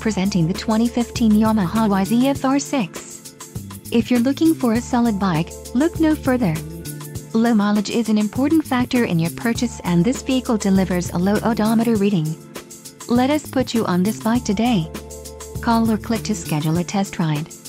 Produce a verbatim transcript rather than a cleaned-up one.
Presenting the twenty fifteen Yamaha Y Z F R six. If you're looking for a solid bike, look no further. Low mileage is an important factor in your purchase, and this vehicle delivers a low odometer reading. Let us put you on this bike today. Call or click to schedule a test ride.